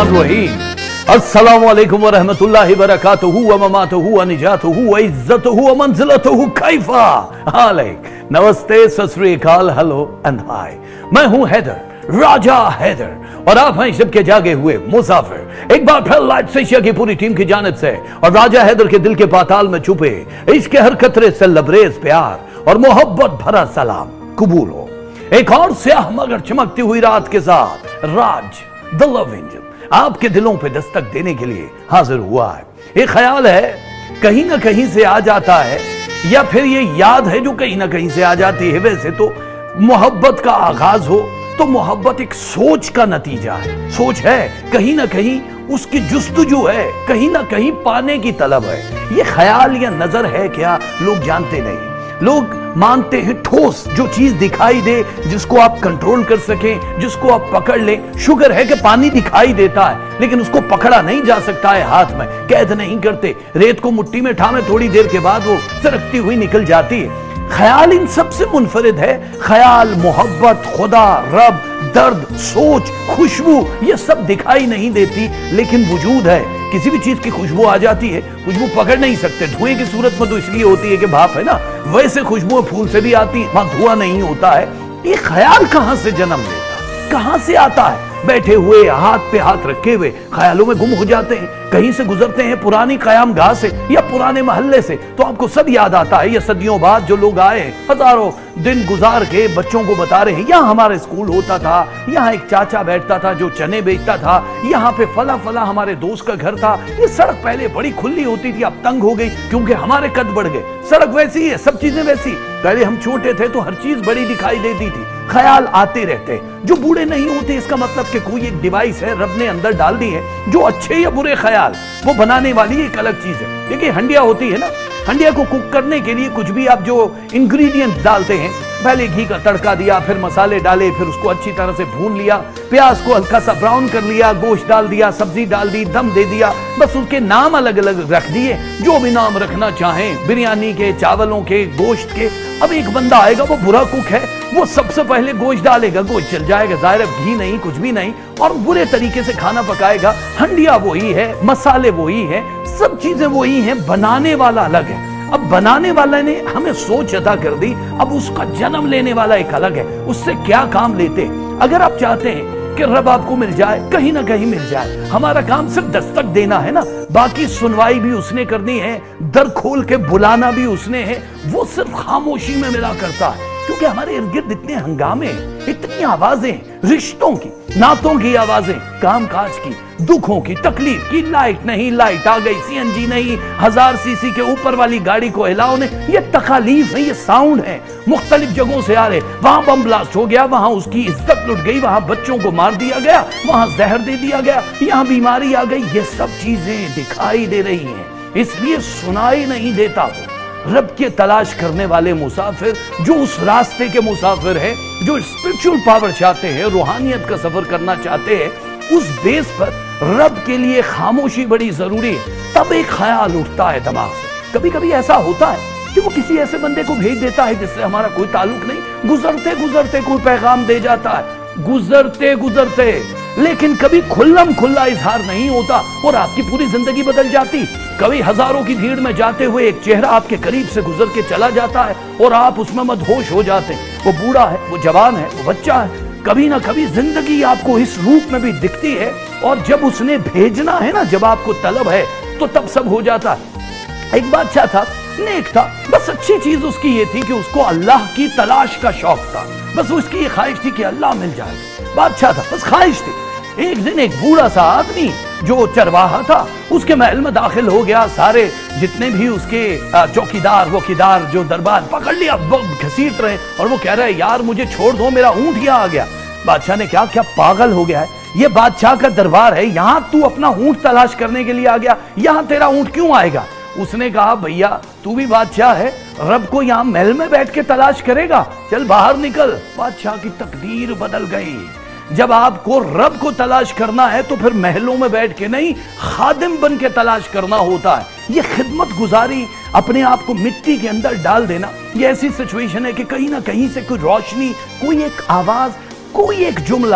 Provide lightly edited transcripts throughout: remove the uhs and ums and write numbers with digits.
बिस्मिल्लाहिर्रहमानिर्रहीम। अस्सलामु अलैकुम व रहमतुल्लाहि व बरकातुहू व ममातुहू व निजातुहू व इज्जतुहू व मंजिलतुहू कैफा हालैक। नमस्ते, सत श्री अकाल, हेलो एंड हाय। मैं हूं हैदर, राजा हैदर, और आप हैं सबके जागे हुए मुसाफिर। एक बार फिर लाइव एशिया की पूरी टीम की जानिब से और राजा हैदर के दिल के पाताल में छुपे इसके हर कतरे से लबरेज प्यार और मोहब्बत भरा सलाम कबूल हो। एक और स्याह मगर चमकती हुई रात के साथ राज द लव इंजन आपके दिलों पे दस्तक देने के लिए हाजिर हुआ है। एक ख्याल है कहीं ना कहीं से आ जाता है, या फिर ये याद है जो कहीं ना कहीं से आ जाती है। वैसे तो मोहब्बत का आगाज हो तो मोहब्बत एक सोच का नतीजा है। सोच है कहीं ना कहीं उसकी जुस्तजू है, कहीं ना कहीं पाने की तलब है। ये ख्याल या नजर है क्या, लोग जानते नहीं। लोग मानते हैं ठोस जो चीज दिखाई दे, जिसको आप कंट्रोल कर सकें, जिसको आप पकड़ लें। शुगर है कि पानी दिखाई देता है लेकिन उसको पकड़ा नहीं जा सकता है, हाथ में कैद नहीं करते। रेत को मुट्ठी में ठामे, थोड़ी देर के बाद वो सरकती हुई निकल जाती है। ख्याल इन सबसे मुनफरिद है। ख्याल, मोहब्बत, खुदा, रब, दर्द, सोच, खुशबू, ये सब दिखाई नहीं देती लेकिन वजूद है। किसी भी चीज की खुशबू आ जाती है, खुशबू पकड़ नहीं सकते। धुएं की सूरत में तो इसलिए होती है कि भाप है ना, वैसे खुशबू फूल से भी आती है, वहां धुआं नहीं होता है। ये ख्याल कहां से जन्म लेता, कहां से आता है? बैठे हुए हाथ पे हाथ रखे हुए ख्यालों में गुम हो जाते हैं। कहीं से गुजरते हैं पुरानी कयाम गाह से या पुराने मोहल्ले से, तो आपको सब याद आता है। ये सदियों बाद जो लोग आए, हजारों दिन गुजार के बच्चों को बता रहे हैं, यहाँ हमारे स्कूल होता था, यहाँ एक चाचा बैठता था जो चने बेचता था, यहाँ पे फला फला हमारे दोस्त का घर था। ये सड़क पहले बड़ी खुली होती थी, अब तंग हो गई क्योंकि हमारे कद बढ़ गए। सड़क वैसी है, सब चीजें वैसी। पहले हम छोटे थे तो हर चीज बड़ी दिखाई देती थी। ख्याल आते रहते हैं जो बूढ़े नहीं होते, इसका मतलब कि कोई एक डिवाइस है रब ने अंदर डाल दी है, जो अच्छे या बुरे ख्याल वो बनाने वाली एक अलग चीज है। देखिए हंडिया होती है ना, हंडिया को कुक करने के लिए कुछ भी आप जो इंग्रेडिएंट डालते हैं, पहले घी का तड़का दिया, फिर मसाले डाले, फिर उसको अच्छी तरह से भून लिया, प्याज को हल्का सा ब्राउन कर लिया, गोश्त डाल दिया, सब्जी डाल दी, दम दे दिया। बस उसके नाम अलग अलग रख दिए, जो भी नाम रखना चाहें, बिरयानी के, चावलों के, गोश्त के। अब एक बंदा आएगा, वो बुरा कुक है, वो सबसे पहले गोश्त डालेगा, गोश्त चल जाएगा, जाहिर है घी नहीं, कुछ भी नहीं, और बुरे तरीके से खाना पकाएगा। हंडिया वही है, मसाले वही है, सब चीजें वही हैं, बनाने वाला अलग है। अब बनाने वाला ने हमें सोच अदा कर दी, अब उसका जन्म लेने वाला एक अलग है। उससे क्या काम लेते? अगर आप चाहते हैं कि रब आपको मिल जाए, कहीं ना कहीं मिल जाए, हमारा काम सिर्फ दस्तक देना है ना, बाकी सुनवाई भी उसने करनी है, दर खोल के बुलाना भी उसने है। वो सिर्फ खामोशी में मिला करता है, क्योंकि हमारे इर्द गिर्द इतने हंगामे, इतनी आवाजें, रिश्तों की, नातों की आवाजें, काम काज की, दुखों की, तकलीफ की। लाइट नहीं, लाइट आ गई, सीएनजी नहीं, 1000 सीसी के ऊपर वाली गाड़ी को हिलाओ ने, ये तकालीफ है, ये साउंड है, मुख्तलिफ जगहों से आ रहे। वहां बम ब्लास्ट हो गया, वहां उसकी इज्जत लुट गई, वहां बच्चों को मार दिया गया, वहां जहर दे दिया गया, यहाँ बीमारी आ गई। ये सब चीजें दिखाई दे रही हैं, इसलिए सुनाई नहीं देता। वो रब के तलाश करने वाले मुसाफिर, जो उस रास्ते के मुसाफिर हैं, जो स्पिरिचुअल पावर चाहते हैं, रूहानियत का सफर करना चाहते हैं, उस बेस पर रब के लिए खामोशी बड़ी जरूरी है। तब एक ख्याल उठता है दिमाग से। कभी कभी ऐसा होता है कि वो किसी ऐसे बंदे को भेज देता है जिससे हमारा कोई ताल्लुक नहीं, गुजरते गुजरते कोई पैगाम दे जाता है, गुजरते गुजरते, लेकिन कभी खुल्लम खुल्ला इजहार नहीं होता और आपकी पूरी जिंदगी बदल जाती। कभी हजारों की भीड़ में जाते हुए एक चेहरा आपके करीब से गुजर के चला जाता है और आप उसमें मदहोश हो जाते हैं। वो बूढ़ा है, वो जवान है, वो बच्चा है, कभी ना कभी जिंदगी आपको इस रूप में भी दिखती है। और जब उसने भेजना है ना, जब आपको तलब है, तो तब सब हो जाता है। एक बादशाह था, नेक था, बस अच्छी चीज उसकी ये थी कि उसको अल्लाह की तलाश का शौक था। बस उसकी ये ख्वाहिश थी कि अल्लाह मिल जाए। बादशाह था, बस ख्वाहिश थी। एक दिन एक बूढ़ा सा आदमी जो चरवाहा था, उसके महल में दाखिल हो गया। सारे जितने भी उसके चौकीदार वकीदार जो दरबार पकड़ लिया, घसीट रहे, और वो कह रहा है यार मुझे छोड़ दो, मेरा ऊंट यहाँ आ गया। बादशाह ने क्या क्या पागल हो गया है, ये बादशाह का दरबार है, यहाँ तू अपना ऊंट तलाश करने के लिए आ गया, यहाँ तेरा ऊंट क्यों आएगा? उसने कहा भैया तू भी बादशाह है, रब को यहाँ महल में बैठ के तलाश करेगा, चल बाहर निकल। बादशाह की तकदीर बदल गई। जब आपको रब को तलाश करना है तो फिर महलों में बैठ के नहीं, खादिम बन के तलाश करना होता है। ये खिदमत गुजारी, अपने आप को मिट्टी के अंदर डाल देना, ये ऐसी सिचुएशन है कि कहीं ना कहीं से कोई रोशनी, कोई एक आवाज, कोई एक जुमला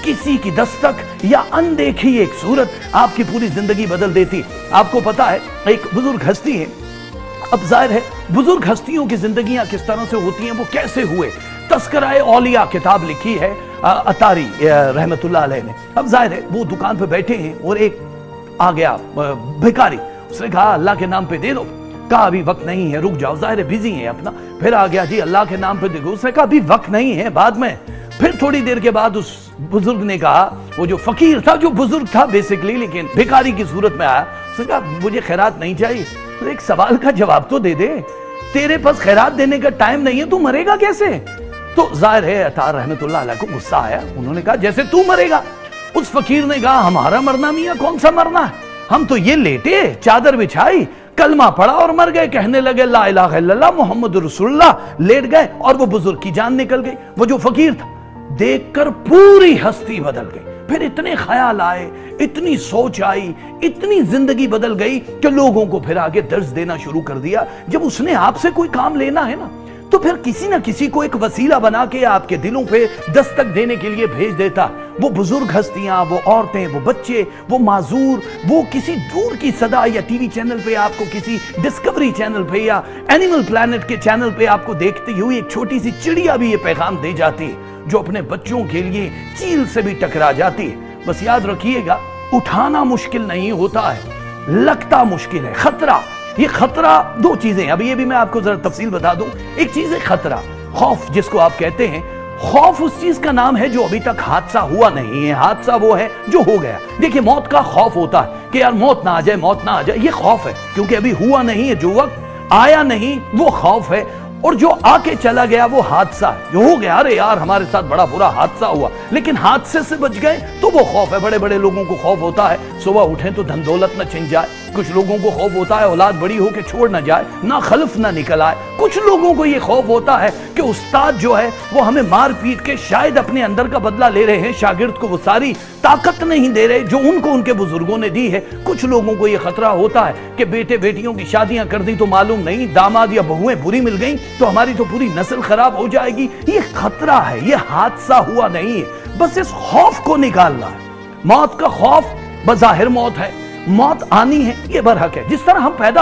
किसी की दस्तक या अनदेखी एक सूरत आपकी पूरी जिंदगी बदल देती। आपको पता है एक बुजुर्ग हस्ती है, अब जाहिर है बुजुर्ग हस्तियों की जिंदगियां किस तरह से होती हैं, वो कैसे हुए। तस्कराए औलिया किताब लिखी है अतारी रहमतुल्लाह अलैह ने। अब जाहिर है वो दुकान पे बैठे हैं और एक आ गया भिखारी, उसने कहा अल्लाह के नाम पे दे दो। कहा अभी वक्त नहीं है, रुक जाओ, जाहिर है बिजी है अपना। फिर आ गया जी अल्लाह के नाम पे दे दो, उसने कहा अभी वक्त नहीं है, बाद में। फिर थोड़ी देर के बाद उस बुजुर्ग ने कहा, वो जो फकीर था, जो बुजुर्ग था बेसिकली लेकिन भिखारी की सूरत में आया, उसने कहा मुझे खैरात नहीं चाहिए। तो एक सवाल का जवाब तो दे दे, तेरे पास खैरात देने का टाइम नहीं है, तू मरेगा कैसे? तो जाहिर है अतार रहमतुल्लाह अलैह को गुस्सा आया, उन्होंने कहा जैसे तू मरेगा। उस फकीर ने कहा हमारा मरना मियां कौन सा मरना है, हम तो ये लेटे चादर बिछाई कलमा पड़ा और मर गए, कहने लगे ला इलाहा इल्लल्लाह मुहम्मद रसूलुल्लाह, लेट गए और वो बुजुर्ग की जान निकल गई। वो जो फकीर था देखकर पूरी हस्ती बदल गई। फिर इतने ख्याल आए, इतनी सोच आई, इतनी जिंदगी बदल गई कि लोगों को फिर आगे दर्ज देना शुरू कर दिया। जब उसने आपसे कोई काम लेना है ना, तो फिर किसी ना किसी को एक वसीला बना के आपके दिलों पे दस्तक देने के लिए भेज देता। वो बुजुर्ग हस्तियां, वो औरतें, वो बच्चे, वो माजूर, वो किसी दूर की सदा या टीवी चैनल पे आपको, किसी डिस्कवरी चैनल पे या एनिमल प्लैनेट के चैनल पे आपको देखती हुई एक छोटी सी चिड़िया भी ये पैगाम दे जाती है, जो अपने बच्चों के लिए चील से भी टकरा जाती है। बस याद रखिएगा, उठाना मुश्किल नहीं होता है, लगता मुश्किल है। खतरा, ये खतरा दो चीजें, अभी ये भी मैं आपको जरा तफसील बता दूं। एक चीज है खतरा, खौफ जिसको आप कहते हैं। खौफ उस चीज का नाम है जो अभी तक हादसा हुआ नहीं है, हादसा वो है जो हो गया। देखिए मौत का खौफ होता है कि यार मौत ना आ जाए, मौत ना आ जाए, ये खौफ है क्योंकि अभी हुआ नहीं है, जो वक्त आया नहीं वो खौफ है। और जो आके चला गया वो हादसा है, जो हो गया अरे यार हमारे साथ बड़ा बुरा हादसा हुआ लेकिन हादसे से बच गए, तो वो खौफ है। बड़े बड़े लोगों को खौफ होता है सुबह उठें तो धन दौलत न छिन जाए, कुछ लोगों को खौफ होता है औलाद बड़ी हो के छोड़ न जाए, ना खल्फ ना निकल आए, कुछ लोगों को ये खौफ होता है कि उस्ताद जो है वो हमें मार पीट के शायद अपने अंदर का बदला ले रहे हैं, शागिर्द को वो सारी ताकत नहीं दे रहे जो उनको उनके बुजुर्गों ने दी है। कुछ लोगों को ये खतरा होता है कि बेटे बेटियों की शादियां कर दी तो मालूम नहीं दामाद या बहुएं बुरी मिल गई तो हमारी तो पूरी नस्ल खराब हो जाएगी। ये खतरा है, ये हादसा हुआ नहीं है, बस इस खौफ को निकालना है। मौत का खौफ बज़ाहिर मौत है, मौत आनी है ये बरहक है। जिस तरह हम पैदा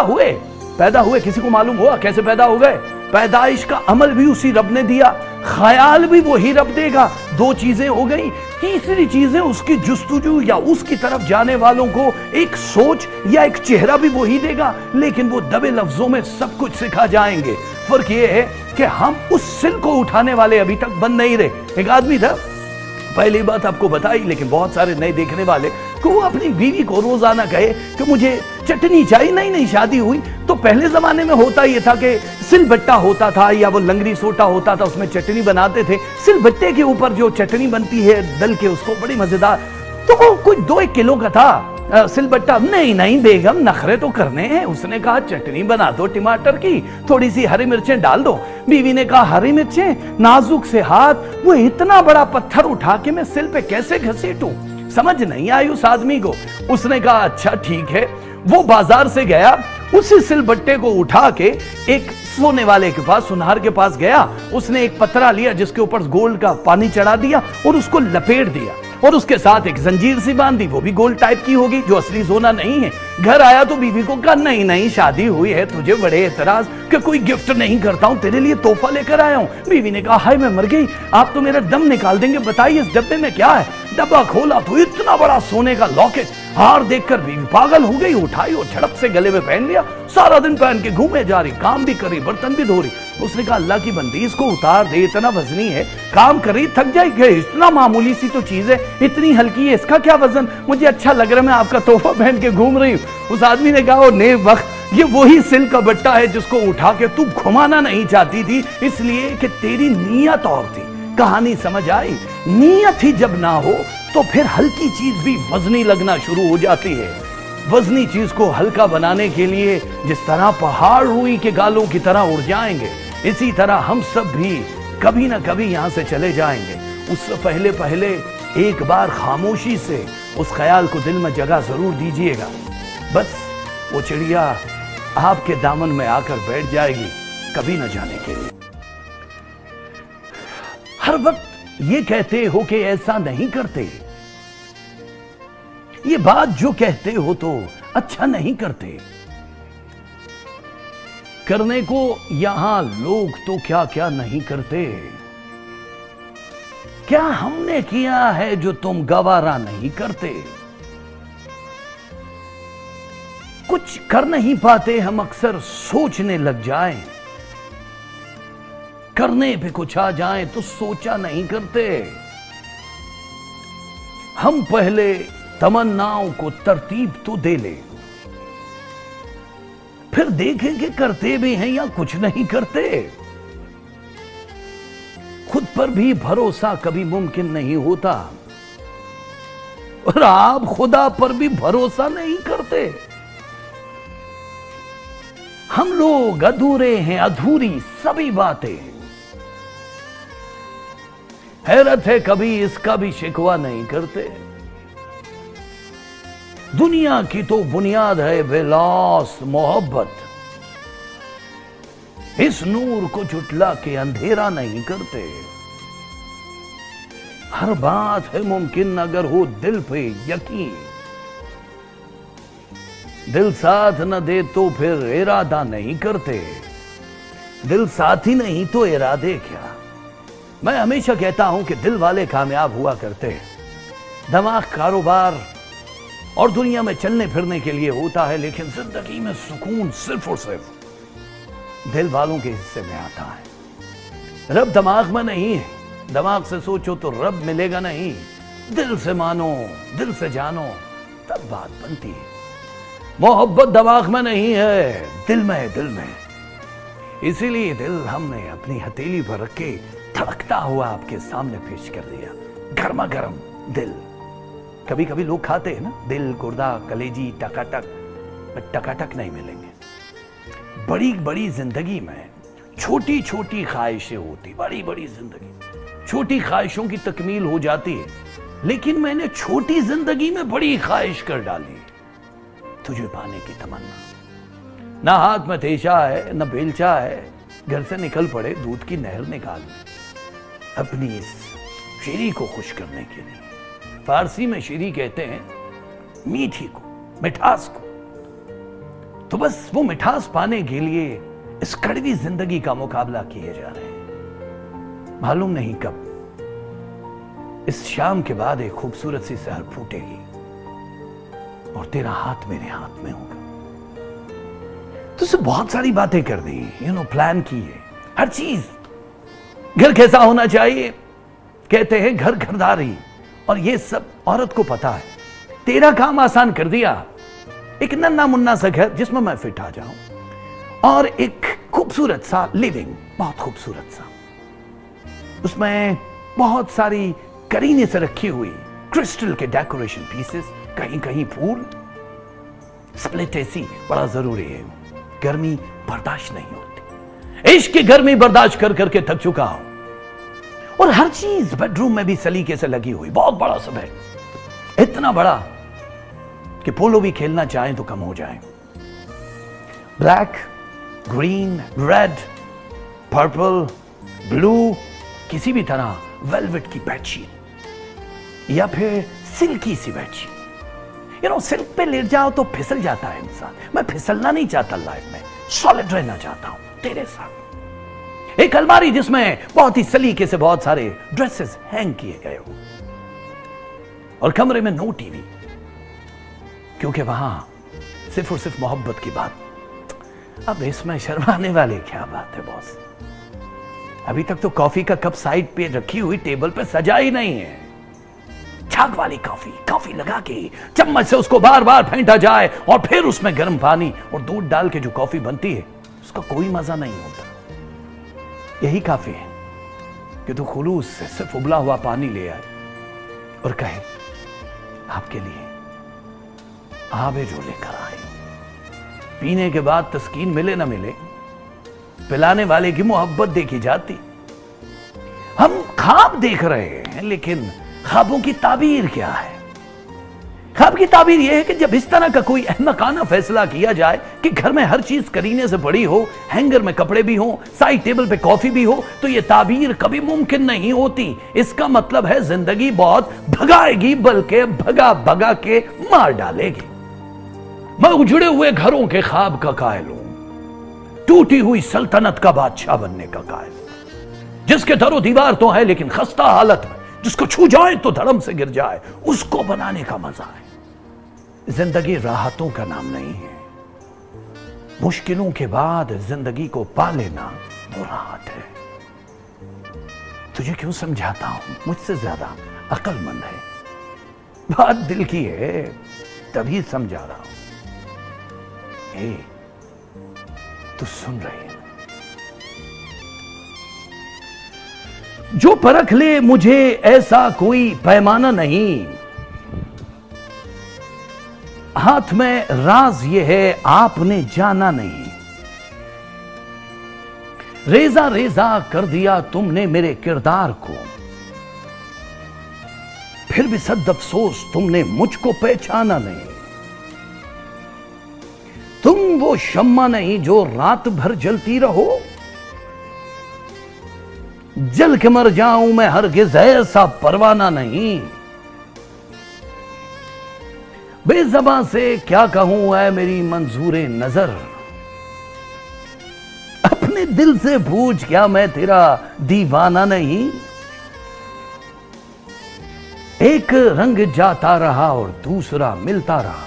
हुए किसी को मालूम हुआ कैसे पैदा हो गए? पैदाइश का अमल भी उसी रब ने दिया, ख्याल भी वही रब देगा। दो चीजें हो गई। तीसरी चीज है उसकी जुस्तजू या उसकी तरफ जाने वालों को एक सोच या एक चेहरा भी वही देगा, लेकिन वो दबे लफ्जों में सब कुछ सिखा जाएंगे। फर्क ये है कि हम उस सिल को उठाने वाले अभी तक बन नहीं रहे। एक आदमी था, पहली बात आपको बताई, लेकिन बहुत सारे नए देखने वाले को वो अपनी बीवी को रोजाना कहे कि मुझे चटनी चाहिए। नहीं शादी हुई तो पहले जमाने में होता ये था कि सिलबट्टा होता था या वो लंगड़ी सोटा होता था, उसमें चटनी बनाते थे। सिलबट्टे के ऊपर जो चटनी बनती है दल के, उसको बड़ी मजेदार, तो वो कुछ 2-1 किलो का था सिलबट्टा। नहीं बेगम नखरे तो करने हैं। उसने कहा चटनी बना दो टमाटर की, थोड़ी सी हरी मिर्चें डाल दो। बीवी ने कहा हरी मिर्चें, नाजुक से हाथ, वो इतना बड़ा पत्थर उठा के मैं सिल पे कैसे घसीटूं? समझ नहीं आई उस आदमी को। उसने कहा अच्छा ठीक है। वो बाजार से गया, उसी सिलबट्टे को उठा के एक सोने वाले के पास, सुनार के पास गया। उसने एक पतरा लिया जिसके ऊपर गोल्ड का पानी चढ़ा दिया और उसको लपेट दिया और उसके साथ एक जंजीर सी बांधी, वो भी गोल्ड टाइप की होगी, जो असली सोना नहीं है। घर आया तो बीवी को कहा नहीं शादी हुई है, तुझे बड़े एतराज कि कोई गिफ्ट नहीं करता हूं, तेरे लिए तोहफा लेकर आया हूं। बीवी ने कहा हाय मैं मर गई, आप तो मेरा दम निकाल देंगे, बताइए इस डब्बे में क्या है? डब्बा खोला तो इतना बड़ा सोने का लॉकेट, हार देखकर बीवी पागल हो गई, उठाई और झड़प से गले में पहन लिया। सारा दिन पहन के घूमे जा रही, काम भी कर रही, बर्तन भी धो रही। उसने कहा अल्लाह की बंदी इसको उतार दे, इतना वजनी है, काम कर रही थक जाएगी, इतना मामूली सी तो चीज है, इतनी हल्की है, इसका क्या वजन? मुझे अच्छा लग रहा है, मैं आपका तोहफा पहन के घूम रही हूँ। उस आदमी ने कहा ने वक्त ये वही सिल का बट्टा है जिसको उठा के तू घुमाना नहीं चाहती थी, इसलिए कि तेरी नीयत और थी। कहानी समझ आई? नीयत ही जब ना हो तो फिर हल्की चीज भी वजनी लगना शुरू हो जाती है। वजनी चीज को हल्का बनाने के लिए जिस तरह पहाड़ रुई के गालों की तरह उड़ जाएंगे, इसी तरह हम सब भी कभी ना कभी यहां से चले जाएंगे। उससे पहले एक बार खामोशी से उस ख्याल को दिल में जगह जरूर दीजिएगा। बस वो चिड़िया आपके दामन में आकर बैठ जाएगी, कभी न जाने के लिए। हर वक्त ये कहते हो कि ऐसा नहीं करते, یہ بات جو کہتے ہو تو اچھا نہیں کرتے. کرنے کو یہاں لوگ تو کیا کیا نہیں کرتے. کیا ہم نے کیا ہے جو تم گوارا نہیں کرتے؟ کچھ کر نہیں پاتے ہم اکثر سوچنے لگ جائیں. کرنے پہ کچھ آ جائیں تو سوچا نہیں کرتے. ہم پہلے تمناؤں کو ترتیب تو دے لیں، پھر دیکھیں کہ کرتے بھی ہیں یا کچھ نہیں کرتے. خود پر بھی بھروسہ کبھی ممکن نہیں ہوتا، اور آپ خدا پر بھی بھروسہ نہیں کرتے. ہم لوگ ادھورے ہیں، ادھوری سبھی باتیں. حیرت ہے کبھی اس کا بھی شکوہ نہیں کرتے. دنیا کی تو بنیاد ہے بے لاس محبت. اس نور کو جھٹلا کے اندھیرا نہیں کرتے. ہر بات ہے ممکن اگر ہو دل پہ یقین. دل ساتھ نہ دے تو پھر ارادہ نہیں کرتے. دل ساتھ ہی نہیں تو ارادے کیا. میں ہمیشہ کہتا ہوں کہ دل والے کامیاب ہوا کرتے ہیں. دماغ کاروبار اور دنیا میں چلنے پھرنے کے لیے ہوتا ہے، لیکن زندگی میں سکون صرف اور صرف دل والوں کے حصے میں آتا ہے. رب دماغ میں نہیں ہے. دماغ سے سوچو تو رب ملے گا نہیں. دل سے مانو، دل سے جانو، تب بات بنتی ہے. محبت دماغ میں نہیں ہے، دل میں ہے، دل میں. اسی لیے دل ہم نے اپنی ہتھیلی پر رکھ کے دھڑکتا ہوا آپ کے سامنے پیش کر دیا. گرما گرم دل. کبھی کبھی لوگ کھاتے ہیں نا دل، گردہ، کلیجی، ٹکاٹک. ٹکاٹک نہیں ملیں گے. بڑی بڑی زندگی میں چھوٹی چھوٹی خواہشیں ہوتی. بڑی بڑی زندگی چھوٹی خواہشوں کی تکمیل ہو جاتی ہے. لیکن میں نے چھوٹی زندگی میں بڑی خواہش کر ڈالی، تجھے پانے کی تمنا. نہ ہاتھ میں تیشا ہے نہ بیلچا ہے. گھر سے نکل پڑے دودھ کی نہر نکال اپنی اس شیری کو خوش کرنے کے لیے. فارسی میں شیری کہتے ہیں میٹھی کو، مٹھاس کو. تو بس وہ مٹھاس پانے کے لیے اس کڑوی زندگی کا مقابلہ کیے جا رہے ہیں. معلوم نہیں کب اس شام کے بعد ایک خوبصورت سی سحر پھوٹے گی اور تیرا ہاتھ میرے ہاتھ میں ہوگا. تو اسے بہت ساری باتیں کر دی، پلان کی ہے ہر چیز. گھر کیسا ہونا چاہیے، کہتے ہیں گھر گھرداری، اور یہ سب عورت کو پتا ہے. تیرا کام آسان کر دیا. ایک ننھا مننا سا گھر جس میں میں فٹ آ جاؤں، اور ایک خوبصورت سا لیونگ، بہت خوبصورت سا. اس میں بہت ساری کرینے سے رکھی ہوئی کرسٹل کے ڈیکوریشن پیسز، کہیں کہیں پھول. سپلٹ اے سی بڑا ضروری ہے. گرمی برداشت نہیں ہوتی. عشق کی گرمی برداشت کر کر کے تھک چکا ہوں. اور ہر چیز بیڈ روم میں بھی سلیقے سے لگی ہوئی. بہت بڑا سا بیڈ، اتنا بڑا کہ پولو بھی کھیلنا چاہیں تو کم ہو جائیں. Black, green, red, purple, blue, کسی بھی طرح ویلوٹ کی بیڈ شیٹ یا پھر سلکی سی بیڈ شیٹ. سلک پہ لیٹ جاؤ تو پھسل جاتا ہے انسان. میں پھسلنا نہیں چاہتا لائف میں، سالڈ رہنا چاہتا ہوں تیرے ساتھ. ایک الماری جس میں بہت ہی سلیقے سے بہت سارے ڈریسز ہینگ کیے گئے ہو، اور کمرے میں نو ٹی وی، کیونکہ وہاں صرف اور صرف محبت کی بات. اب اس میں شرمانے والے کیا بات ہے باس. ابھی تک تو کافی کا کپ سائیڈ پہ رکھی ہوئی ٹیبل پہ سجا ہی نہیں ہے. چھاگ والی کافی لگا کے چمچ سے اس کو بار بار پھینٹا جائے، اور پھر اس میں گرم پانی اور دودھ ڈال کے جو کافی بنتی ہے اس کا کوئی مزہ نہیں ہوتا. یہی کافی ہے کہ تو خلوص سے صرف ابلا ہوا پانی لے آئے اور کہے آپ کے لیے آبے جو لے کر آئے. پینے کے بعد تسکین ملے نہ ملے، پلانے والے کی محبت دیکھی جاتی. ہم خواب دیکھ رہے ہیں، لیکن خوابوں کی تعبیر کیا ہے؟ ख्वाब की ताबीर यह है कि जब इस तरह का कोई अहमकाना फैसला किया जाए कि घर में हर चीज करीने से बड़ी हो, हैंगर में कपड़े भी हो, साइड टेबल पे कॉफी भी हो, तो यह ताबीर कभी मुमकिन नहीं होती। इसका मतलब है जिंदगी बहुत भगाएगी, बल्कि भगा भगा के मार डालेगी। मैं उजड़े हुए घरों के ख्वाब का कायल हूं, टूटी हुई सल्तनत का बादशाह बनने का कायल, जिसके दरो दीवार तो है लेकिन खस्ता हालत है, जिसको छू जाए तो धड़म से गिर जाए, उसको बनाने का मजा है। जिंदगी राहतों का नाम नहीं है। मुश्किलों के बाद जिंदगी को पा लेना वो राहत है। तुझे क्यों समझाता हूं, मुझसे ज्यादा अक्लमंद है। बात दिल की है, तभी समझा रहा हूं। तू सुन रही है? जो परख ले मुझे ऐसा कोई पैमाना नहीं, हाथ में राज ये है आपने जाना नहीं। रेजा रेजा कर दिया तुमने मेरे किरदार को, फिर भी सद अफसोस तुमने मुझको पहचाना नहीं। तुम वो शम्मा नहीं जो रात भर जलती रहो, जल के मर जाऊं मैं हरगिज ऐसा परवाना नहीं। बेज़बां से क्या कहूं है मेरी मंजूरे नजर, अपने दिल से पूछ क्या मैं तेरा दीवाना नहीं। एक रंग जाता रहा और दूसरा मिलता रहा,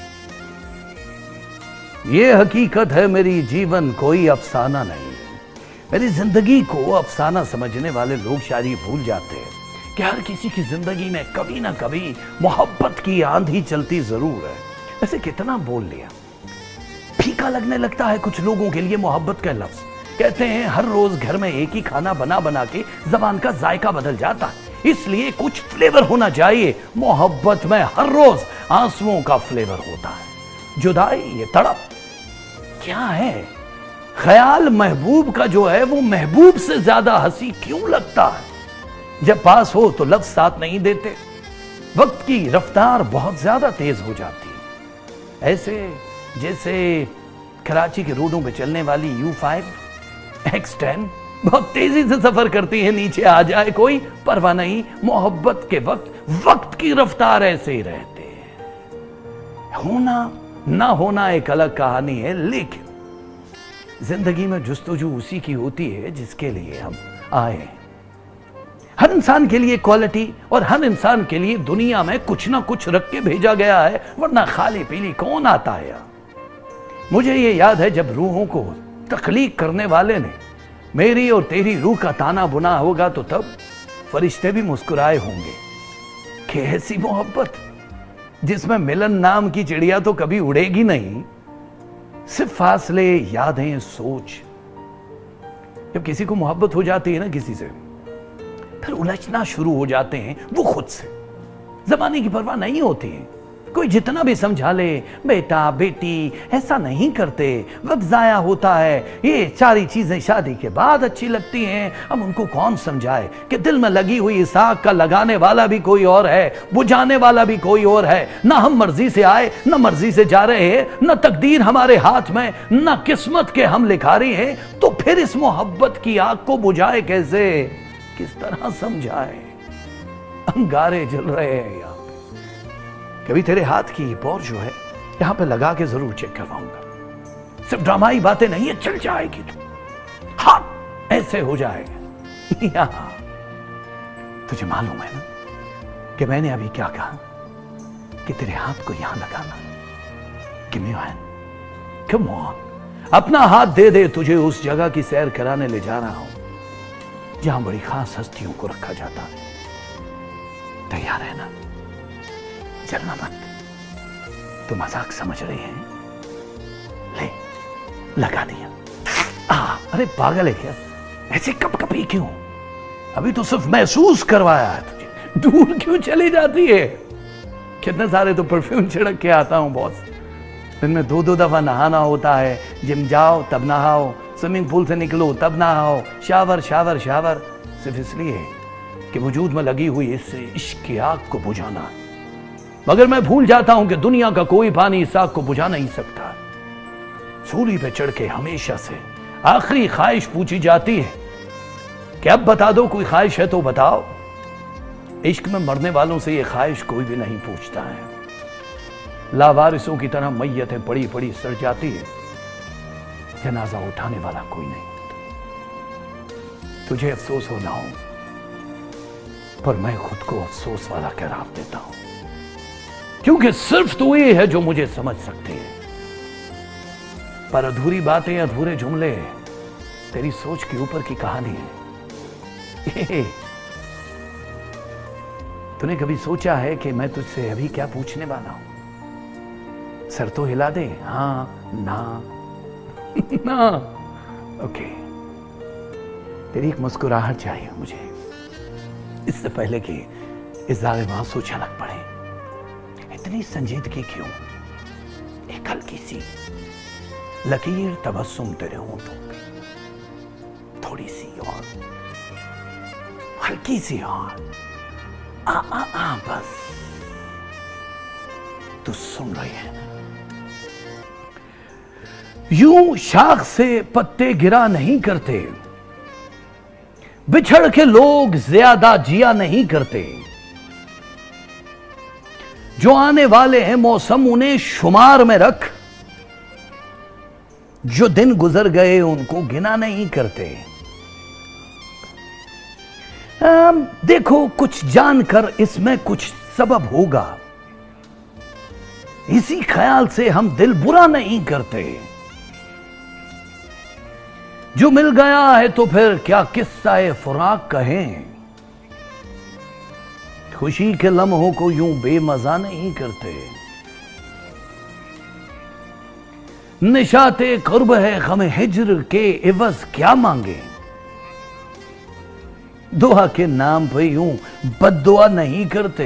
ये हकीकत है मेरी जीवन कोई अफसाना नहीं। मेरी जिंदगी को अफसाना समझने वाले लोग शायद ये भूल जाते हैं कि हर किसी की जिंदगी में कभी ना कभी मोहब्बत की आंधी चलती जरूर है। ऐसे कितना बोल लिया, फीका लगने लगता है कुछ लोगों के लिए मोहब्बत का लफ्ज। कहते हैं हर रोज घर में एक ही खाना बना बना के जबान का जायका बदल जाता है, इसलिए कुछ फ्लेवर होना चाहिए। मोहब्बत में हर रोज आंसुओं का फ्लेवर होता है। जुदाई ये तड़प क्या है? ख्याल महबूब का जो है वो महबूब से ज्यादा हंसी क्यों लगता है? जब पास हो तो लफ्ज साथ नहीं देते, वक्त की रफ्तार बहुत ज्यादा तेज हो जाती है। ऐसे जैसे कराची के रोडों पे चलने वाली U5 X10 बहुत तेजी से सफर करती है, नीचे आ जाए कोई परवाह नहीं। मोहब्बत के वक्त की रफ्तार ऐसे ही रहते हैं। होना ना होना एक अलग कहानी है, लेकिन जिंदगी में जुस्तजू उसी की होती है जिसके लिए हम आए हैं। हर इंसान के लिए क्वालिटी और हर इंसान के लिए दुनिया में कुछ ना कुछ रख के भेजा गया है, वरना खाली पीली कौन आता है यार। मुझे ये याद है जब रूहों को तख्लीक करने वाले ने मेरी और तेरी रूह का ताना बुना होगा, तो तब फरिश्ते भी मुस्कुराए होंगे कि ऐसी मोहब्बत जिसमें मिलन नाम की चिड़िया तो कभी उड़ेगी नहीं, सिर्फ फासले, यादें, सोच। जब किसी को मोहब्बत हो जाती है ना किसी से, फिर उलझना शुरू हो जाते हैं वो खुद से। जमाने की परवाह नहीं होती है, कोई जितना भी समझा ले, बेटा बेटी ऐसा नहीं करते, वक्त जाया होता है। ये सारी चीजें शादी के बाद अच्छी लगती हैं। अब उनको कौन समझाए कि दिल में लगी हुई इस आग का लगाने वाला भी कोई और है, बुझाने वाला भी कोई और है। ना हम मर्जी से आए, ना मर्जी से जा रहे हैं, ना तकदीर हमारे हाथ में, ना किस्मत के हम लिखारी हैं। तो फिर इस मोहब्बत की आग को बुझाए कैसे, किस तरह समझाए? अंगारे जल रहे हैं यहाँ पे। कभी तेरे हाथ की बोर जो है यहां पे लगा के जरूर चेक करवाऊंगा। सिर्फ ड्रामाई बातें नहीं है, चल जाएगी तू, हाथ ऐसे हो जाएगा। यहां तुझे मालूम है ना कि मैंने अभी क्या कहा कि तेरे हाथ को यहां लगाना। Give me your hand, come on. अपना हाथ दे दे, तुझे उस जगह की सैर कराने ले जा रहा हूं जहां बड़ी खास हस्तियों को रखा जाता है। तैयार है ना? चलना मत, तो मजाक समझ रहे हैं? ले, लगा दिया। अरे पागल है क्या? ऐसे कप कपी क्यों? अभी तो सिर्फ महसूस करवाया है तुझे, दूर क्यों चली जाती है? कितने सारे तो परफ्यूम छिड़क के आता हूं बॉस। दिन में 2-2 दफा नहाना होता है। जिम जाओ तब नहाओ, स्विमिंग पूल से निकलो तब नहाओ, शावर शावर शावर, सिर्फ इसलिए कि वजूद में लगी हुई इस इश्क की आग को बुझाना। मगर मैं भूल जाता हूं कि दुनिया का कोई पानी इस आग को बुझा नहीं सकता। सूली पे चढ़ के हमेशा से आखिरी ख्वाहिश पूछी जाती है कि अब बता दो, कोई ख्वाहिश है तो बताओ। इश्क में मरने वालों से ये ख्वाहिश कोई भी नहीं पूछता है। लावारिसों की तरह मैयतें पड़ी पड़ी सड़ जाती है, जनाजा उठाने वाला कोई नहीं। तुझे अफसोस हो ना हो, पर मैं खुद को अफसोस वाला करार देता हूं, क्योंकि सिर्फ तू ही है जो मुझे समझ सकती है। पर अधूरी बातें, अधूरे जुमले तेरी सोच के ऊपर की कहानी है। तूने कभी सोचा है कि मैं तुझसे अभी क्या पूछने वाला हूं? सर तो हिला दे, हाँ ना ना। ओके, तेरी एक मुस्कुराहट चाहिए मुझे, इससे पहले कि इस जालिम आंसू छलक पड़े। इतनी संजीदगी क्यों? एक हल्की सी लकीर तबस्सुम तेरे होंठों पे, थोड़ी सी और, हल्की सी और, बस। तू सुन रही है? यूं शाख से पत्ते गिरा नहीं करते, बिछड़ के लोग ज्यादा जिया नहीं करते। जो आने वाले हैं मौसम उन्हें शुमार में रख, जो दिन गुजर गए उनको गिना नहीं करते। देखो कुछ जानकर इसमें कुछ सबब होगा, इसी ख्याल से हम दिल बुरा नहीं करते। जो मिल गया है तो फिर क्या किस्सा फुराक कहें, खुशी के लम्हों को यूं बेमजा नहीं करते। निशाते कुर्ब है गम हिज्र के इवज क्या मांगे, दुआ के नाम पे यूं बद्दुआ नहीं करते।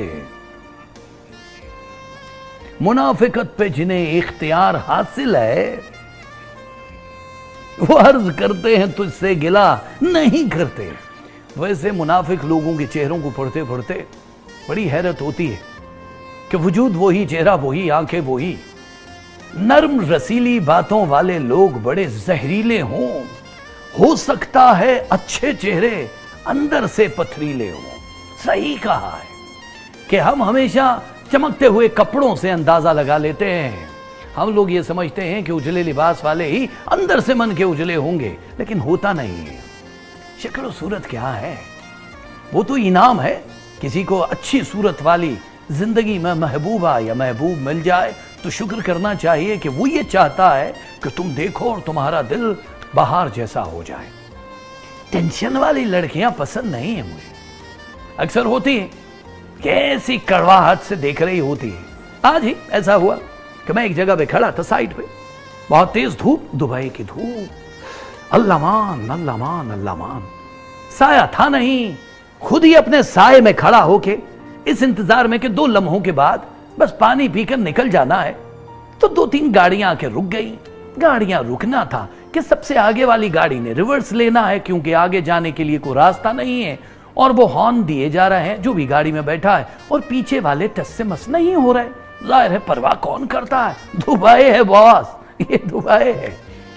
मुनाफिकत पे जिन्हें इख्तियार हासिल है, वो अर्ज करते हैं तुझसे गिला नहीं करते। वैसे मुनाफिक लोगों के चेहरों को पढ़ते पढ़ते बड़ी हैरत होती है कि वजूद वही, चेहरा वही, आंखें वही। नर्म रसीली बातों वाले लोग बड़े जहरीले हों, हो सकता है अच्छे चेहरे अंदर से पथरीले हों। सही कहा है कि हम हमेशा चमकते हुए कपड़ों से अंदाजा लगा लेते हैं। हम लोग ये समझते हैं कि उजले लिबास वाले ही अंदर से मन के उजले होंगे, लेकिन होता नहीं है। शक्ल सूरत क्या है, वो तो इनाम है। किसी को अच्छी सूरत वाली जिंदगी में महबूबा या महबूब मिल जाए तो शुक्र करना चाहिए कि वो ये चाहता है कि तुम देखो और तुम्हारा दिल बहार जैसा हो जाए। टेंशन वाली लड़कियां पसंद नहीं है मुझे। अक्सर होती है, कैसी कड़वाहट से देख रही होती है। आज ही ऐसा हुआ कि मैं एक जगह पे खड़ा था, साइड पे, बहुत तेज धूप, दुबई की धूप, अल्लाह मान अल्लाह मान अल्लाह मान। साया था नहीं, खुद ही अपने साए में खड़ा होके इस इंतजार में कि 2 लम्हों के बाद बस पानी पीकर निकल जाना है। तो 2-3 गाड़ियां आके रुक गई। गाड़ियां रुकना था कि सबसे आगे वाली गाड़ी ने रिवर्स लेना है, क्योंकि आगे जाने के लिए कोई रास्ता नहीं है, और वो हॉर्न दिए जा रहे हैं जो भी गाड़ी में बैठा है, और पीछे वाले टस से मस नहीं हो रहे। जाहिर है परवाह कौन करता है, दुबई है बॉस, ये दुबई है।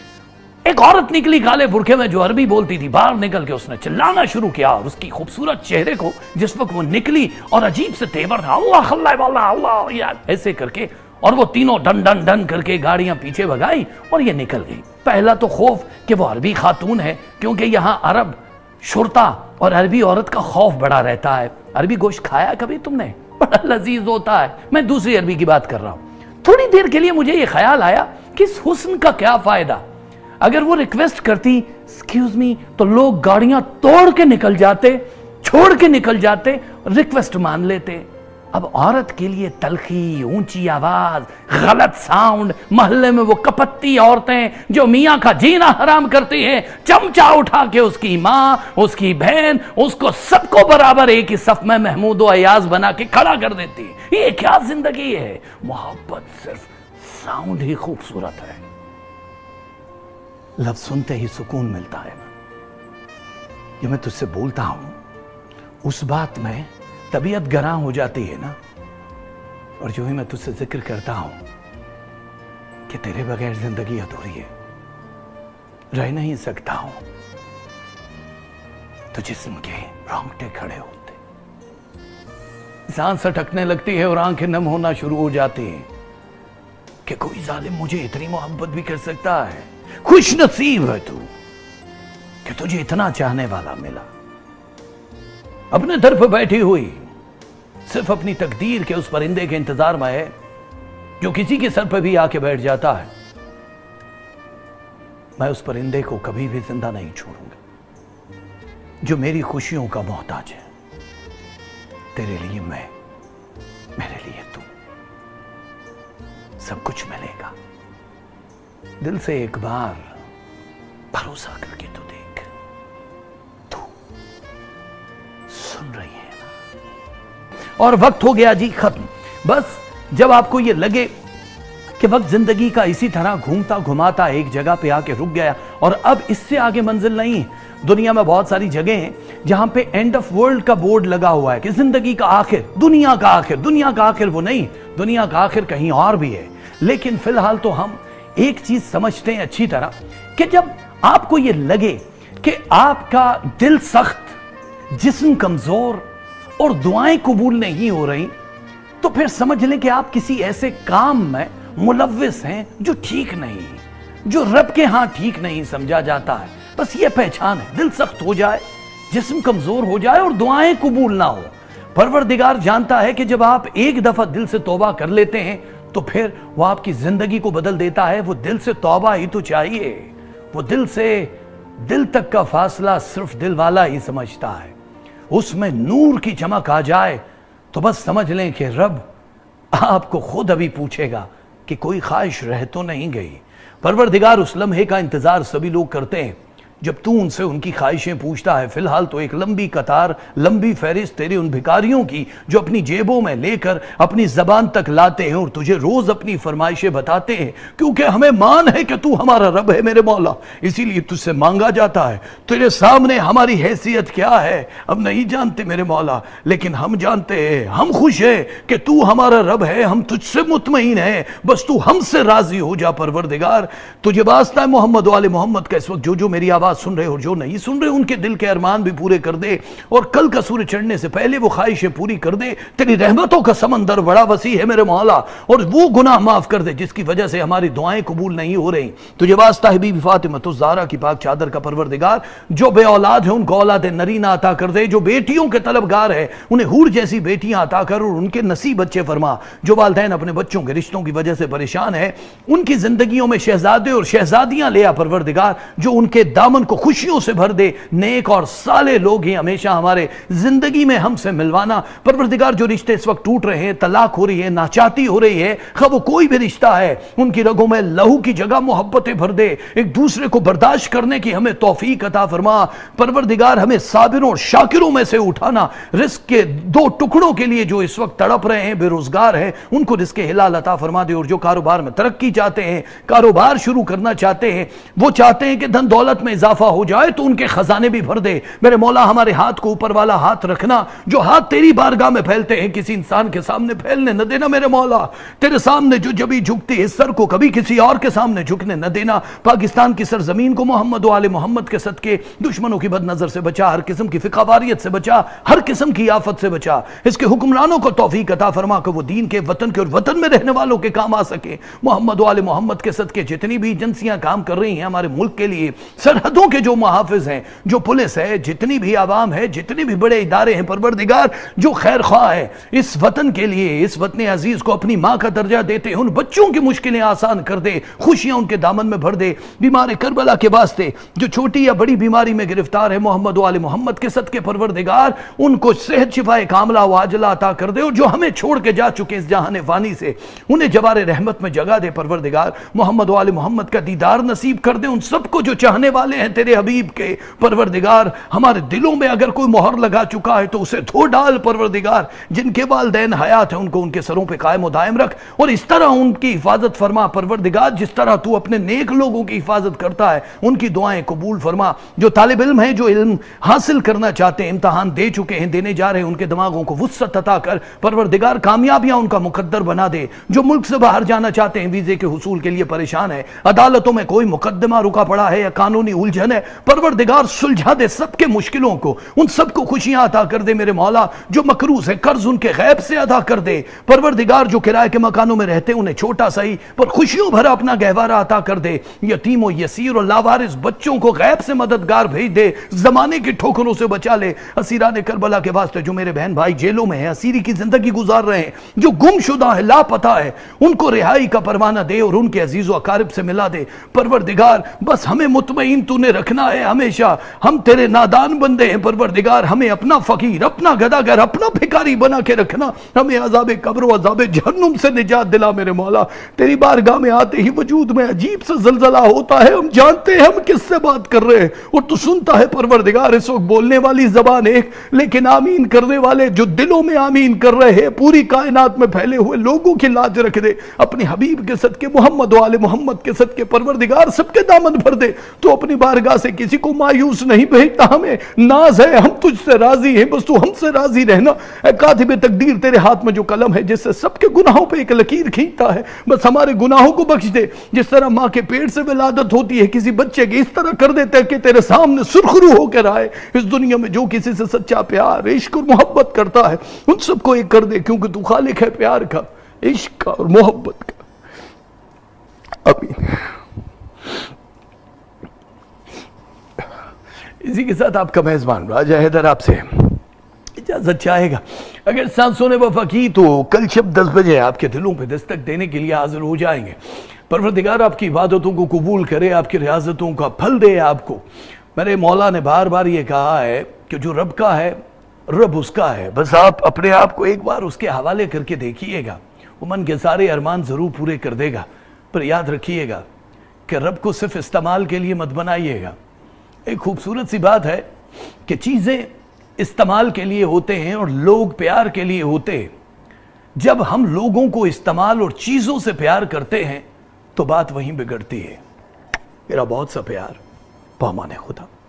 एक औरत निकली काले बुरखे में जो अरबी बोलती थी, बाहर निकल के उसने चिल्लाना शुरू किया, और उसकी खूबसूरत चेहरे को जिस वक्त वो निकली और अजीब से तेवर था, अल्लाह अल्लाह अल्लाह यार ऐसे करके, और वो तीनों डन डन डन करके गाड़ियां पीछे भगाई और ये निकल गई। पहला तो खौफ कि वो अरबी खातून है, क्योंकि यहां अरब शुरता और अरबी औरत का खौफ बड़ा रहता है। अरबी गोश्त खाया कभी तुमने? बड़ा लजीज होता है। मैं दूसरी अरबी की बात कर रहा हूं। थोड़ी देर के लिए मुझे ये ख्याल आया कि इस हुस्न का क्या फायदा, अगर वो रिक्वेस्ट करती एक्सक्यूज मी, तो लोग गाड़ियां तोड़ के निकल जाते, छोड़ के निकल जाते, रिक्वेस्ट मान लेते। अब औरत के लिए तलखी, ऊंची आवाज, गलत साउंड, मोहल्ले में वो कपत्ती औरतें जो मियां का जीना हराम करती हैं, चमचा उठा के उसकी मां, उसकी बहन, उसको सबको बराबर एक ही सफ में महमूद और अयाज बना के खड़ा कर देती है। ये क्या जिंदगी है? मोहब्बत सिर्फ साउंड ही खूबसूरत है, लफ्ज सुनते ही सुकून मिलता है ना। ये मैं तुझसे बोलता हूं, उस बात में तबीयत गरां हो जाती है ना, और जो ही मैं तुझसे जिक्र करता हूं कि तेरे बगैर जिंदगी अधूरी है, रह नहीं सकता हूं, तो जिस्म के रोंगटे खड़े होते, सांस अटकने लगती है और आंखें नम होना शुरू हो जाती हैं कि कोई जालिम मुझे इतनी मोहब्बत भी कर सकता है। खुश नसीब है तू कि तुझे इतना चाहने वाला मिला। अपने दर पर बैठी हुई सिर्फ अपनी तकदीर के उस परिंदे के इंतजार में है जो किसी के सर पर भी आके बैठ जाता है। मैं उस परिंदे को कभी भी जिंदा नहीं छोड़ूंगा जो मेरी खुशियों का मोहताज है। तेरे लिए मैं, मेरे लिए तू, सब कुछ मिलेगा। दिल से एक बार भरोसा करके तो देख, तू सुन रही है ना। और वक्त हो गया जी खत्म। बस जब आपको ये लगे कि वक्त जिंदगी का इसी तरह घूमता घुमाता एक जगह पे आके रुक गया और अब इससे आगे मंजिल नहीं है। दुनिया में बहुत सारी जगह हैं जहां पे एंड ऑफ वर्ल्ड का बोर्ड लगा हुआ है कि जिंदगी का आखिर, दुनिया का आखिर। दुनिया का आखिर वो नहीं, दुनिया का आखिर कहीं और भी है। लेकिन फिलहाल तो हम एक चीज समझते हैं अच्छी तरह कि जब आपको ये लगे कि आपका दिल सख्त, जिस्म कमजोर और दुआएं कबूल नहीं हो रही, तो फिर समझ लें कि आप किसी ऐसे काम में मुलव्विस हैं जो ठीक नहीं, जो रब के हां ठीक नहीं समझा जाता है। बस ये पहचान है, दिल सख्त हो जाए, जिस्म कमजोर हो जाए और दुआएं कबूल ना हो। परवरदिगार जानता है कि जब आप एक दफा दिल से तौबा कर लेते हैं तो फिर वो आपकी जिंदगी को बदल देता है। वो दिल से तौबा ही तो चाहिए। वो दिल से दिल तक का फासला सिर्फ दिल वाला ही समझता है। उसमें नूर की चमक आ जाए तो बस समझ लें कि रब आपको खुद अभी पूछेगा कि कोई ख्वाहिश रह तो नहीं गई। परवरदिगार उस लम्हे का इंतजार सभी लोग करते हैं जब तू उनसे उनकी ख्वाहिशें पूछता है। फिलहाल तो एक लंबी कतार, लंबी फहरिस्त तेरे उन भिखारियों की जो अपनी जेबों में लेकर अपनी जबान तक लाते हैं और तुझे रोज अपनी फरमाइशें बताते हैं, क्योंकि हमें मान है कि तू हमारा रब है मेरे मौला, इसीलिए तुझसे मांगा जाता है। तेरे सामने हमारी हैसियत क्या है हम नहीं जानते मेरे मौला, लेकिन हम जानते हैं, हम खुश है कि तू हमारा रब है, हम तुझसे मुतमईन है, बस तू हमसे राजी हो जा। परवरदिगार तुझे वास्ता है मोहम्मद वाले मोहम्मद का इस वक्त जो मेरी आवाज सुन रहे हो, जो नहीं सुन रहे, उनके दिल के अरमान भी पूरे कर दे और कल का सूरज चढ़ने से पहले वो ख्वाहिशें पूरी कर दे। तेरी रहमतों का समंदर बड़ा वसी है मेरे मौला, और वो गुनाह माफ कर दे जिसकी वजह से हमारी दुआएं कबूल नहीं हो रही। तुझे वास्ता है बीबी फातिमा ज़हरा की पाक चादर का परवरदिगार, जो बे औलाद है उनको औलाद नरीना अता कर दे, जो बेटियों के तलबगार है उन्हें हूर जैसी बेटियां अता कर और उनके नसीब अच्छे फरमा। जो वालिदैन अपने बच्चों के रिश्तों की वजह से परेशान है उनकी जिंदगियों में शहजादे और शहजादियां ले आ परवरदिगार, जो उनके दामन को खुशियों से भर दे। नेक और साले लोग ही हमेशा हमारे जिंदगी में हमसे मिलवाना। परवरदिगार जो रिश्ते इस वक्त टूट रहे हैं, तलाक हो रही है, नाचाती हो रही है, खा वो कोई भी रिश्ता है, उनकी रगों में लहू की जगह मोहब्बतें भर दे। एक दूसरे को बर्दाश्त करने की हमें तौफीक अता फरमा। परवरदिगार हमें साबिरों और शाकिरों में से उठाना। रिस्क के दो टुकड़ों के लिए जो इस वक्त तड़प रहे हैं, बेरोजगार हैं, उनको रिस्क हिलाल अता फरमा दे। और जो कारोबार में तरक्की चाहते हैं, कारोबार शुरू करना चाहते हैं, वो चाहते हैं कि धन दौलत में इजाफा हो जाए तो उनके खजाने भी भर दे। मेरे मौला हमारे हाथ को ऊपर वाला हाथ रखना, जो हाथ तेरी बारगाह में फैलते हैं किसी इंसान के सामने फैलने न देना। मेरे मौला तेरे सामने जो जबी झुकती है, इस सर को कभी किसी और के सामने झुकने न देना। पाकिस्तान की सरजमीन को मोहम्मद वाले मोहम्मद के सदके दुश्मनों की बदनजर से बचा, हर किस्म की फिकावारियत से बचा, हर किस्म की आफत से बचा। इसके हुक्मरानों को तौफीक अता फरमा कि वो दीन के वतन के और वतन में रहने वालों के काम आ सके। मोहम्मद वाले मोहम्मद के सदके जितनी भी एजेंसियां काम कर रही हैं हमारे मुल्क के लिए, सरहदों के जो मुहाफिज हैं, जो पुलिस है, जितनी भी आवाम है, जितने भी बड़े इदारे हैं, परवरदिगार जो खैर ख्वाह है इस वतन के लिए, इस वतन अजीज को अपनी मां का दर्जा देते हैं, उन बच्चों की मुश्किलें आसान कर दे, खुशियां उनके दामन में भर दे। बीमार करबला के वास्ते जो छोटी या बड़ी बीमारी में गिरफ्तार है, मोहम्मद वाले मोहम्मद के सदके परवरदिगार उनको सेहत शिफाए कामला व आजला अता कर दे। और जो हमें छोड़ के जा चुके इस जहान फानी से, उन्हें जवारे रहमत में जगह दे। परवरदिगार मोहम्मद वाले मोहम्मद का दीदार नसीब कर दे। उन सबको जो चाहने वाले ہیں تیرے حبیب کے پروردگار ہمارے دلوں میں اگر کوئی مہر لگا چکا ہے تو اسے دھو ڈال پروردگار، جن کے والدین حیات ہیں ان کو ان کے سروں پہ قائم و دائم رکھ، اور اس طرح ان کی حفاظت فرما پروردگار جس طرح تو اپنے نیک لوگوں کی حفاظت کرتا ہے، ان کی دعائیں قبول فرما۔ جو طالب علم ہیں جو علم حاصل کرنا چاہتے ہیں، امتحان دے چکے ہیں، دینے جا رہے ہیں، ان کے دماغوں کو وسعت عطا کر پروردگار، کامیابیاں ان کا مقدر بنا دے۔ جو ملک سے باہر جانا چاہتے ہیں، ویزے کے حصول کے لیے پریشان ہے، عدالتوں میں کوئی مقدمہ رکا پڑا ہے یا قانونی الجھن ہے، پروردگار سلجھا دے سب کے مشکلوں کو، ان سب کو خوشیاں عطا کر دے میرے مولا۔ جو مقروض ہے قرض ان کے غیب سے ادا کر دے پروردگار، جو کرائے کے مکانوں میں رہتے انہیں چھوٹا صحیح پر خوشیوں بھرا اپنا گہوارہ عطا کر دے۔ یتیم و یسیر اور لاوارث بچوں کو غیب سے مددگار بھیج دے، زمانے کی ٹھوکروں سے بچا لے۔ اسیران کربلا کے واسطے جو میرے بہن بھائی جیلوں میں ہیں، اسیری کی زندگی گزار رہے ہیں، جو گم شدہ ہے، لاپتہ ہے، ان کو رہائی کا پروانہ دے اور ان کے عزیز و اقارب سے ملا دے پروردگار۔ بس ہمیں مطمئن تو نے رکھنا ہے ہمیشہ، ہم تیرے نادان بندے ہیں پروردگار، ہمیں اپنا فقیر، اپنا گداگر، اپنا بھکاری بنا کے رکھنا، ہمیں عذاب قبر و عذاب جہنم سے نجات دلا میرے مولا۔ تیری بارگاہ میں آتے ہی وجود میں عجیب سے زلزلہ ہوتا ہے، ہم جانتے ہیں ہم کس سے بات کر رہے ہیں اور تو سنتا ہے پروردگار۔ اس وقت بولنے والی زبان ایک، لیکن آمین کرنے والے جو دلوں میں آمین کر رہے ہیں، پوری کائنات میں پھیلے ہوئے لوگوں کی لاج رکھ دے اپنے حبیب کے صدقے، محمد و آل محمد کے صدقے پروردگار، سب کے دامن بھر دے۔ تو اپنی بارگاہ سے کسی کو مایوس نہیں بھیجتا، ہمیں ناز ہے، ہم تجھ سے راضی ہیں، بس تو ہم سے راضی رہنا۔ اے کاتب تقدیر، تیرے ہاتھ میں جو قلم ہے جس سے سب کے گناہوں پہ ایک لکیر کھینچتا ہے، بس ہمارے گناہوں کو بخش دے۔ جس طرح ماں کے پیٹ سے ولادت ہوتی ہے کسی بچے کی، اس طرح کر دیتے کہ تیرے سامنے سرخرو ہو کر آئے۔ اس دنیا میں جو کسی سے سچا پیار، عشق اور محبت کرتا ہے ان سب کو ایک کر دے، کیونکہ تو خالق ہے پیار کا، عشق کا اور محبت کا۔ آمین۔ اسی کے ساتھ آپ کا میزبان راجہ حیدر آپ سے اجازت چاہے گا۔ اگر سانسوں نے وفاقی تو کل شب 10 بجے آپ کے دلوں پہ دستک دینے کے لیے حاضر ہو جائیں گے۔ پروردگار آپ کی عبادتوں کو قبول کرے، آپ کی ریاضتوں کا پھل دے آپ کو۔ میرے مولا نے بار بار یہ کہا ہے کہ جو رب کا ہے رب اس کا ہے، بس آپ اپنے آپ کو ایک بار اس کے حوالے کر کے دیکھیے گا، وہ من کے سارے ارمان ضرور پورے کر دے گا۔ پر یاد رکھیے گا کہ رب کو صرف استعمال کے لیے مت بنائیے گا۔ ایک خوبصورت سی بات ہے کہ چیزیں استعمال کے لیے ہوتے ہیں اور لوگ پیار کے لیے ہوتے ہیں۔ جب ہم لوگوں کو استعمال اور چیزوں سے پیار کرتے ہیں تو بات وہیں بگڑتی ہے۔ میرا بہت سا پیار، پامان خدا۔